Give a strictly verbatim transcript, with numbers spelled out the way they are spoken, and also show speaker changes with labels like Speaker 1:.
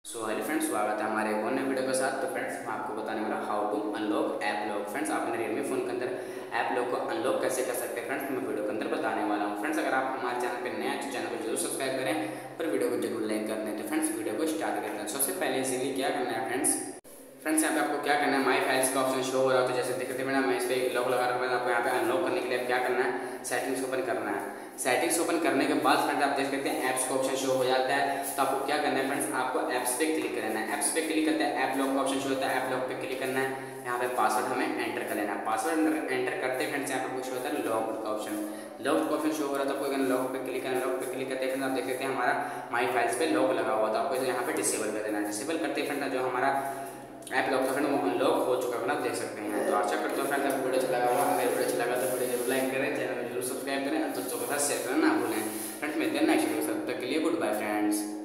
Speaker 1: So hello friends, स्वागत है हमारे एक और नए वीडियो के साथ। तो फ्रेंड्स मैं आपको बताने वाला how to unlock app lock. Friends आप अपने रियलमी फ़ोन के अंदर ऐप लॉक को अनलॉक कैसे कर सकते हैं, फ्रेंड्स मैं वीडियो के अंदर बताने वाला हूं। फ्रेंड्स अगर आप हमारे चैनल पर नए हैं तो चैनल को जरूर सब्सक्राइब करें और वीडियो को जरूर लाइक कर दें। तो फ्रेंड्स वीडियो को स्टार्ट करते हैं। सबसे पहले इसीलिए क्या करना है फ्रेंड्स फ्रेंड्स यहाँ पे आपको क्या करना है, माई फाइल्स का ऑप्शन शो हो रहा है। तो जैसे देखते हैं मैं इस पर लॉक लगा रखा है। आपको यहाँ पे अनलॉक करने के लिए क्या करना है, सेटिंग्स ओपन करना है। सेटिंग्स ओपन करने के बाद फ्रेंड्स आप देख सकते हैं ऐप्स का ऑप्शन शो हो जाता है। तो आपको क्या करना है फ्रेंड्स, आपको ऐप्स पे क्लिक करना है। ऐप्स पे क्लिक करते हैं ऐप लॉक का ऑप्शन शो होता है। ऐप लॉक पे क्लिक करना है। यहाँ पे पासवर्ड हमें एंटर कर लेना है। पासवर्ड एंटर करते फ्रेंड्स यहाँ पे कुछ होता है लॉक का ऑप्शन। लॉक का ऑप्शन शो हो रहा था, आपको लॉक पे क्लिक करना। लॉक पे क्लिक करते हैं आप देख सकते हैं हमारा माई फाइल्स पे लॉक लगा हुआ था। आपको यहाँ पे डिसेबल कर देना है। डिसेबल करते फ्रेंड्स जो हमारा ऐप लॉक था फ्रेंड वो अनलॉक हो चुका है, आप देख सकते हैं। तो आशा करते हो फ्रेंड्स आपको वीडियो अच्छा लगा होगा। अगर वीडियो अच्छा लगा तो वीडियो जरूर लाइक करें, चैनल को जरूर सब्सक्राइब करें और दोस्तों के साथ शेयर करना ना भूलें। फ्रेंड्स मिलते हैं नेक्स्ट वीडियो, तब तक के लिए गुड बाय फ्रेंड्स।